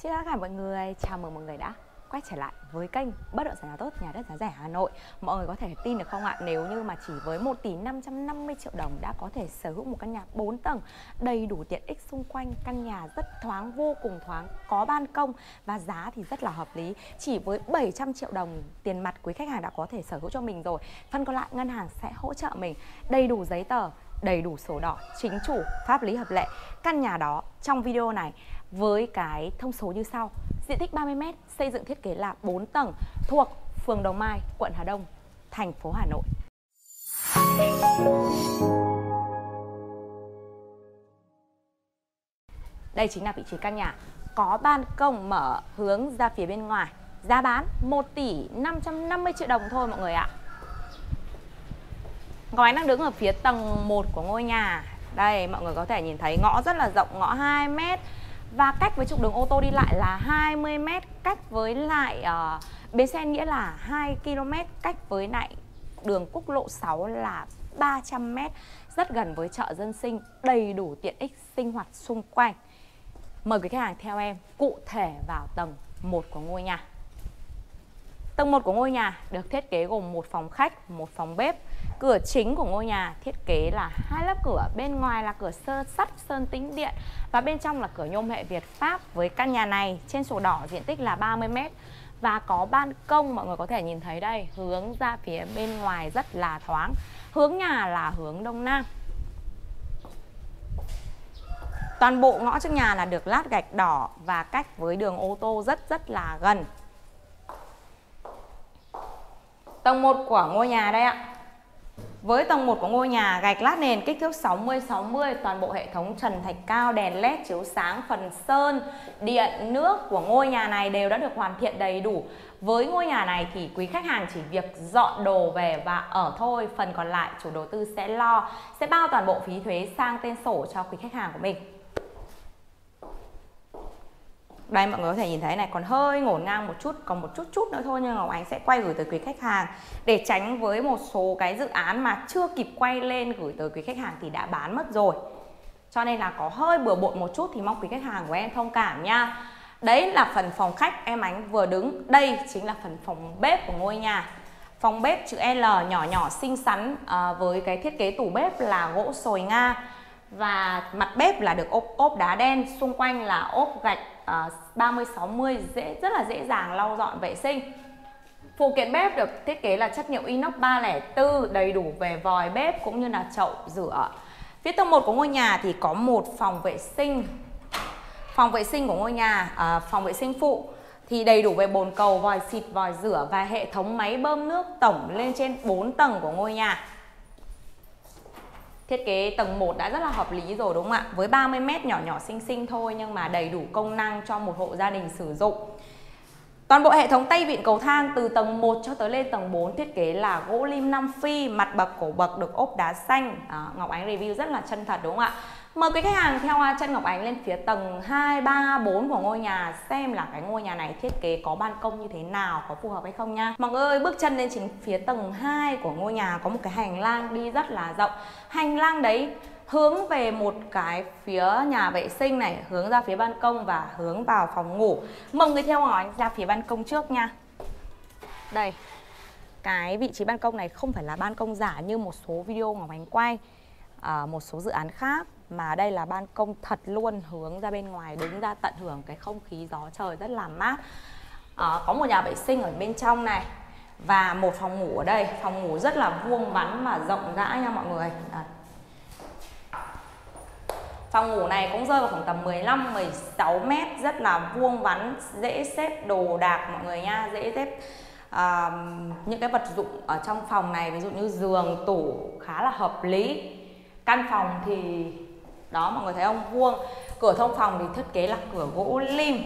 Xin chào tất cả mọi người, chào mừng mọi người đã quay trở lại với kênh Bất động sản nào tốt, nhà đất giá rẻ Hà Nội. Mọi người có thể tin được không ạ, nếu như mà chỉ với 1 tỷ 550 triệu đồng đã có thể sở hữu một căn nhà 4 tầng, đầy đủ tiện ích xung quanh, căn nhà rất thoáng, vô cùng thoáng, có ban công và giá thì rất là hợp lý. Chỉ với 700 triệu đồng tiền mặt quý khách hàng đã có thể sở hữu cho mình rồi. Phần còn lại ngân hàng sẽ hỗ trợ mình đầy đủ giấy tờ, đầy đủ sổ đỏ, chính chủ, pháp lý hợp lệ. Căn nhà đó trong video này với cái thông số như sau: diện tích 30m, xây dựng thiết kế là 4 tầng, thuộc phường Đồng Mai, quận Hà Đông, thành phố Hà Nội. Đây chính là vị trí căn nhà có ban công mở hướng ra phía bên ngoài. Giá bán 1 tỷ 550 triệu đồng thôi mọi người ạ. Ngọc Ánh đang đứng ở phía tầng 1 của ngôi nhà. Đây, mọi người có thể nhìn thấy ngõ rất là rộng, ngõ 2m. Và cách với trục đường ô tô đi lại là 20m, cách với lại bến xe Nghĩa là 2 km, cách với lại đường quốc lộ 6 là 300m. Rất gần với chợ dân sinh, đầy đủ tiện ích sinh hoạt xung quanh. Mời quý khách hàng theo em cụ thể vào tầng 1 của ngôi nhà. Tầng 1 của ngôi nhà được thiết kế gồm một phòng khách, một phòng bếp. Cửa chính của ngôi nhà thiết kế là 2 lớp cửa, bên ngoài là cửa sắt sơn tĩnh điện và bên trong là cửa nhôm hệ Việt Pháp. Với căn nhà này trên sổ đỏ diện tích là 30m và có ban công, mọi người có thể nhìn thấy đây, hướng ra phía bên ngoài rất là thoáng. Hướng nhà là hướng đông nam. Toàn bộ ngõ trước nhà là được lát gạch đỏ và cách với đường ô tô rất là gần. Tầng 1 của ngôi nhà đây ạ. Với tầng 1 của ngôi nhà gạch lát nền kích thước 60-60, toàn bộ hệ thống trần thạch cao, đèn led chiếu sáng, phần sơn, điện, nước của ngôi nhà này đều đã được hoàn thiện đầy đủ. Với ngôi nhà này thì quý khách hàng chỉ việc dọn đồ về và ở thôi, phần còn lại chủ đầu tư sẽ lo, sẽ bao toàn bộ phí thuế sang tên sổ cho quý khách hàng của mình. Đây mọi người có thể nhìn thấy này, còn hơi ngổn ngang một chút, còn một chút nữa thôi, nhưng Ngọc Ánh sẽ quay gửi tới quý khách hàng để tránh với một số cái dự án mà chưa kịp quay lên gửi tới quý khách hàng thì đã bán mất rồi. Cho nên là có hơi bừa bộn một chút thì mong quý khách hàng của em thông cảm nha. Đấy là phần phòng khách em Ánh vừa đứng. Đây chính là phần phòng bếp của ngôi nhà. Phòng bếp chữ L nhỏ xinh xắn với cái thiết kế tủ bếp là gỗ sồi Nga. Và mặt bếp là được ốp đá đen, xung quanh là ốp gạch 30-60, rất là dễ dàng lau dọn vệ sinh. Phụ kiện bếp được thiết kế là chất liệu inox 304, đầy đủ về vòi bếp cũng như là chậu rửa. Phía tầng 1 của ngôi nhà thì có một phòng vệ sinh. Phòng vệ sinh của ngôi nhà, phòng vệ sinh phụ thì đầy đủ về bồn cầu, vòi xịt, vòi rửa và hệ thống máy bơm nước tổng lên trên 4 tầng của ngôi nhà. Thiết kế tầng 1 đã rất là hợp lý rồi đúng không ạ? Với 30m nhỏ xinh thôi nhưng mà đầy đủ công năng cho một hộ gia đình sử dụng. Toàn bộ hệ thống tay vịn cầu thang từ tầng 1 cho tới lên tầng 4 thiết kế là gỗ lim Nam Phi, mặt bậc cổ bậc được ốp đá xanh. Ngọc Ánh review rất là chân thật đúng không ạ? Mời quý khách hàng theo chân Ngọc Ánh lên phía tầng 2, 3, 4 của ngôi nhà xem là cái ngôi nhà này thiết kế có ban công như thế nào, có phù hợp hay không nha. Mọi người ơi, bước chân lên chính phía tầng 2 của ngôi nhà có một cái hành lang đi rất là rộng. Hành lang đấy hướng về một cái phía nhà vệ sinh này, hướng ra phía ban công và hướng vào phòng ngủ. Mời người theo Ngọc Ánh ra phía ban công trước nha. Đây, cái vị trí ban công này không phải là ban công giả như một số video Ngọc Ánh quay một số dự án khác, mà đây là ban công thật luôn, hướng ra bên ngoài, đứng ra tận hưởng cái không khí gió trời rất là mát. Có một nhà vệ sinh ở bên trong này và một phòng ngủ ở đây. Phòng ngủ rất là vuông vắn và rộng rãi nha mọi người. Phòng ngủ này cũng rơi vào khoảng tầm 15-16m, rất là vuông vắn, dễ xếp đồ đạc mọi người nha, dễ xếp những cái vật dụng ở trong phòng này, ví dụ như giường, tủ khá là hợp lý. Căn phòng thì đó mọi người thấy không, vuông. Cửa thông phòng thì thiết kế là cửa gỗ lim.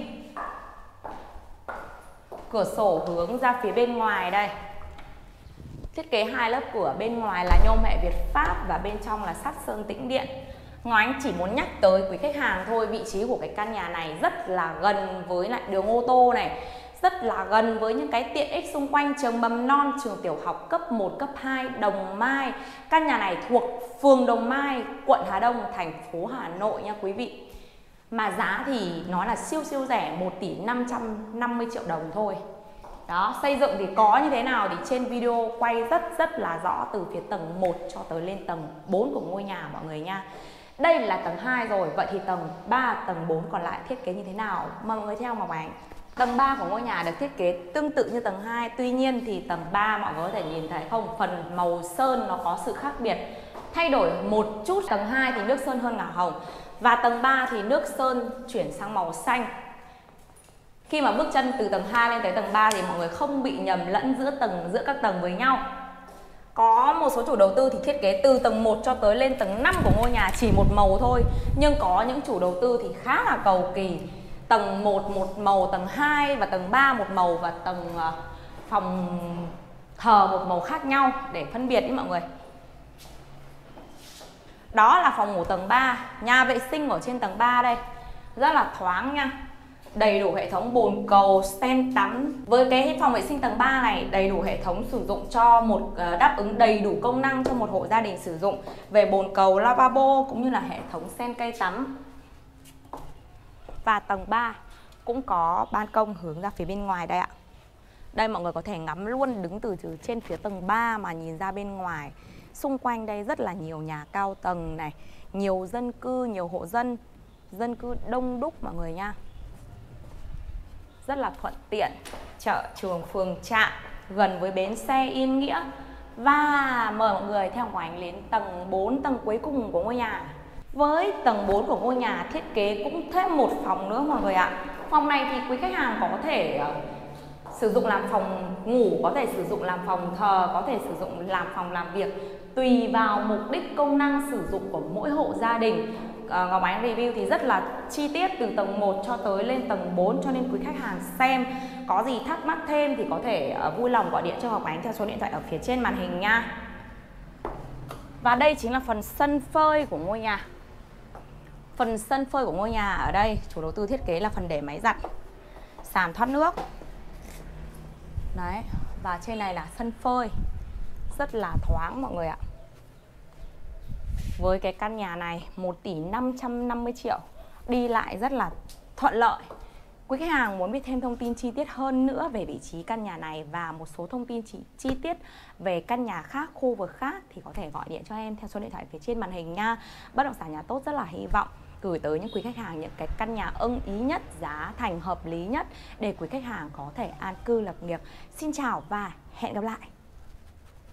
Cửa sổ hướng ra phía bên ngoài đây. Thiết kế 2 lớp cửa, bên ngoài là nhôm hệ Việt Pháp và bên trong là sắt sơn tĩnh điện. Ngọc Ánh chỉ muốn nhắc tới quý khách hàng thôi, vị trí của cái căn nhà này rất là gần với lại đường ô tô này, rất là gần với những cái tiện ích xung quanh trường mầm non, trường tiểu học cấp 1, cấp 2 Đồng Mai. Căn nhà này thuộc phường Đồng Mai, quận Hà Đông, thành phố Hà Nội nha quý vị. Mà giá thì nó là siêu siêu rẻ, 1 tỷ 550 triệu đồng thôi. Đó, xây dựng thì có như thế nào thì trên video quay rất là rõ từ phía tầng 1 cho tới lên tầng 4 của ngôi nhà mọi người nha. Đây là tầng 2 rồi, vậy thì tầng 3, tầng 4 còn lại thiết kế như thế nào? Mọi người theo Ngọc Ánh. Tầng 3 của ngôi nhà được thiết kế tương tự như tầng 2, tuy nhiên thì tầng 3 mọi người có thể nhìn thấy không, phần màu sơn nó có sự khác biệt, thay đổi một chút. Tầng 2 thì nước sơn hơn ngả hồng, và tầng 3 thì nước sơn chuyển sang màu xanh. Khi mà bước chân từ tầng 2 lên tới tầng 3 thì mọi người không bị nhầm lẫn giữa các tầng với nhau. Có một số chủ đầu tư thì thiết kế từ tầng 1 cho tới lên tầng 5 của ngôi nhà chỉ một màu thôi. Nhưng có những chủ đầu tư thì khá là cầu kỳ. Tầng 1 một màu, tầng 2 và tầng 3 một màu, và tầng phòng thờ một màu khác nhau để phân biệt ý mọi người. Đó là phòng ngủ tầng 3. Nhà vệ sinh ở trên tầng 3 đây rất là thoáng nha. Đầy đủ hệ thống bồn cầu, stand tắm. Với cái phòng vệ sinh tầng 3 này đầy đủ hệ thống sử dụng cho đáp ứng đầy đủ công năng cho một hộ gia đình sử dụng về bồn cầu, lavabo cũng như là hệ thống sen cây tắm. Và tầng 3 cũng có ban công hướng ra phía bên ngoài đây ạ. Đây mọi người có thể ngắm luôn, đứng từ trên phía tầng 3 mà nhìn ra bên ngoài. Xung quanh đây rất là nhiều nhà cao tầng này, nhiều dân cư, nhiều hộ dân cư đông đúc mọi người nha. Rất là thuận tiện, chợ, trường, phường, trạm, gần với bến xe Yên Nghĩa. Và mời mọi người theo Ngọc Ánh đến tầng 4, tầng cuối cùng của ngôi nhà. Với tầng 4 của ngôi nhà thiết kế cũng thêm một phòng nữa mọi người ạ. Phòng này thì quý khách hàng có thể sử dụng làm phòng ngủ, có thể sử dụng làm phòng thờ, có thể sử dụng làm phòng làm việc, tùy vào mục đích công năng sử dụng của mỗi hộ gia đình. Ngọc Ánh review thì rất là chi tiết từ tầng 1 cho tới lên tầng 4, cho nên quý khách hàng xem có gì thắc mắc thêm thì có thể vui lòng gọi điện cho Ngọc Ánh theo số điện thoại ở phía trên màn hình nha. Và đây chính là phần sân phơi của ngôi nhà. Phần sân phơi của ngôi nhà ở đây chủ đầu tư thiết kế là phần để máy giặt, sàn thoát nước. Đấy, và trên này là sân phơi. Rất là thoáng mọi người ạ. Với cái căn nhà này 1 tỷ 550 triệu, đi lại rất là thuận lợi. Quý khách hàng muốn biết thêm thông tin chi tiết hơn nữa về vị trí căn nhà này và một số thông tin chi tiết về căn nhà khác, khu vực khác thì có thể gọi điện cho em theo số điện thoại phía trên màn hình nha. Bất động sản Nhà Tốt rất là hy vọng gửi tới những quý khách hàng những cái căn nhà ưng ý nhất, giá thành hợp lý nhất để quý khách hàng có thể an cư lập nghiệp. Xin chào và hẹn gặp lại.